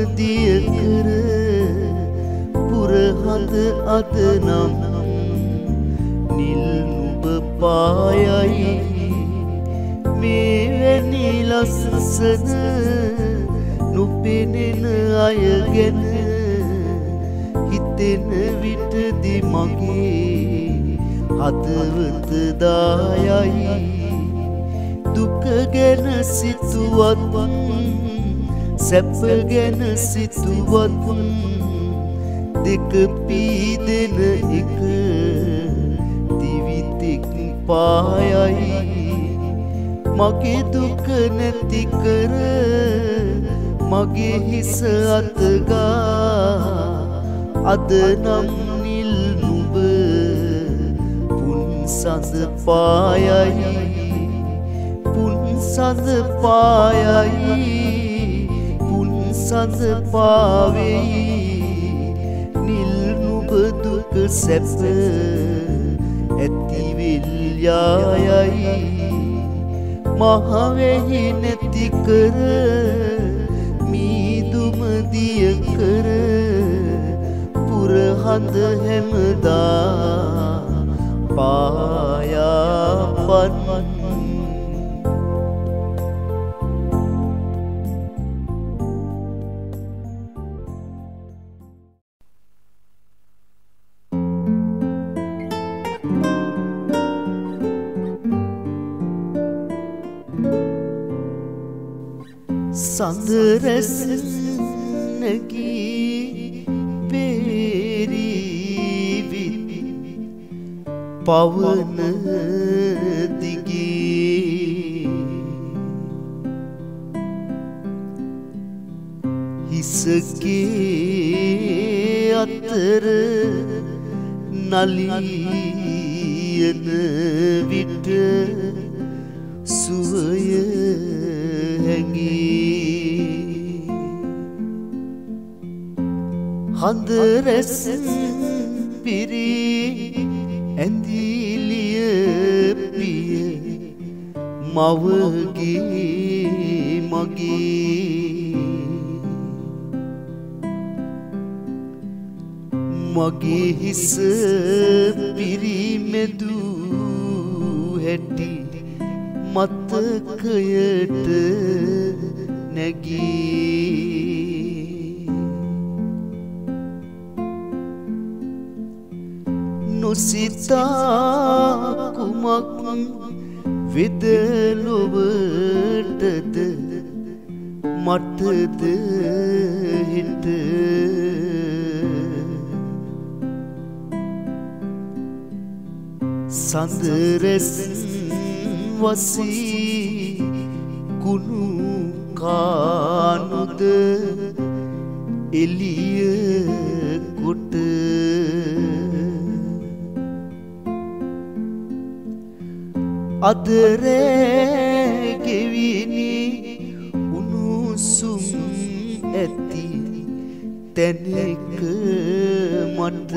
දිය කර පුරහඳ අද නම් නිල් නුඹ පායයි මෙවැනි ලස්සන නොපෙනෙන අය ගැන හිතෙන විටදි මගේ හදවත දායයි දුක ගැන සිතුවත් සැප ගැන සිතුවත් දෙක පීදෙන එක දිවිතෙක් පායයි මගේ දුක නැති කර මගේ හිස අතගා අද නම් නිල් නුඹ පුන්සඳ පායයි පුන්සඳ පායයි පුන්සඳ පාවෙයි නිල් නුඹ දුක සැප ඇතිවිල් යායයි මහවෙහි නැති කර මීදුම දිය කර පුරහඳ හැමදා පායාපන් සඳරැස් නැගී පේරීවිත් පවන දිගේ හිසගේ අතර නලියන විට සුවය හඳ රැස් පිරී ඇඳිලිය පිය මවගේ මගේ හිස පිරිමැදූ හැටි මතකයට නැගී නොසිතා කුමක් වෙද ලොවටද මටද හිට සඳරැස් වසී කුණු කානුද එළිය කොට අද රෑ ගෙවිනි උණුසුම් ඇති තැනක මට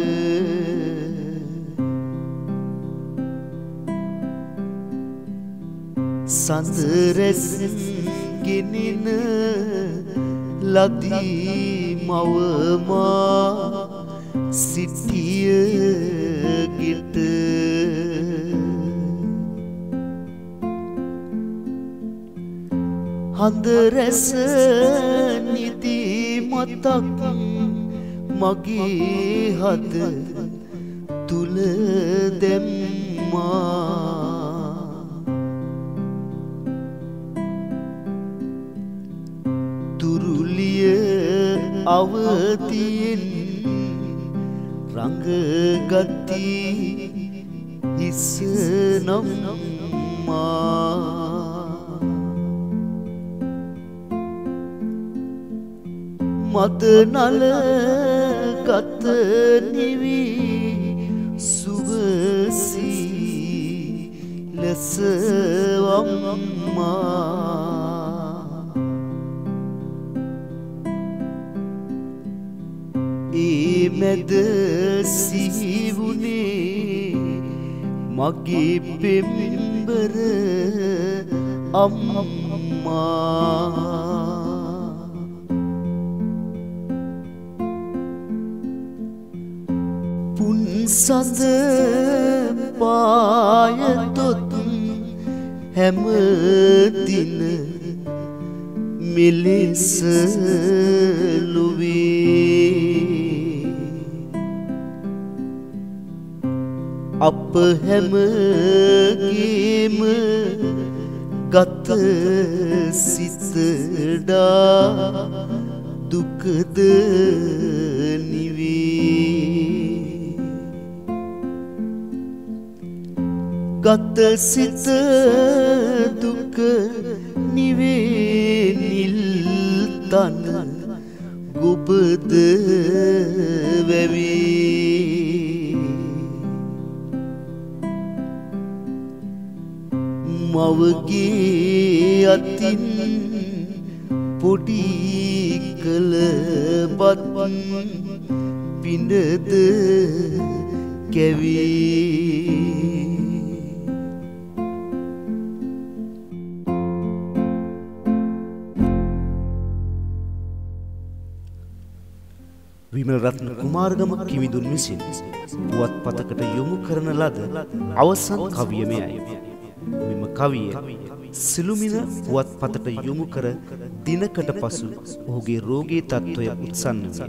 සඳරැස් ගෙනෙන ලදී මවමා සිටිය ගෙට හඳ රැස නිදි මතක් මගේ හද තුල දැම්මා තුරුලිය අවතියෙන් රංගගති හිස නම්මා මද නල ගත නිවි සුවසී ලෙස වම්මා ඒ මැද සිහිවුනේ මගේ පෙම්බර අම්මා සඳ පායතොත් හැම දින මෙලෙස ලොවේ අප හැමගේම ගත සිතඩා දුකද නිවේ ගත සිත දුක නිවේ නිල් තන ගොබද වැවේ මවගේ අතින් පොඩි කළ බත් පිඬද කැවේ විමලරත්න කුමාරගම කිමිදුන් විසින් පුවත්පතකට යොමු කරන ලද අවසන් කවිය මෙයයි. මෙම කවිය සිළුමිණ පුවත්පතට යොමු කර දිනකට පසු ඔහුගේ රෝගී තත්ත්වය උත්සන්න විය.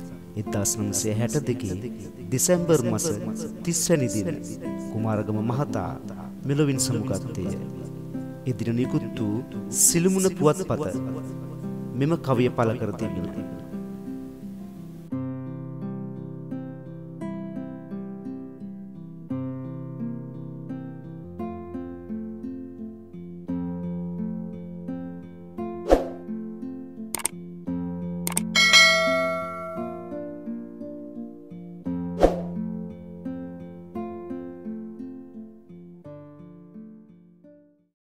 1962 දෙසැම්බර් මාස 30 වැනි දින කුමාරගම මහතා මෙලොවින් සමුගත්තේය. එදින නිකුත් වූ සිළුමිණ පුවත්පත මෙම කවිය පළ කර තිබිණ.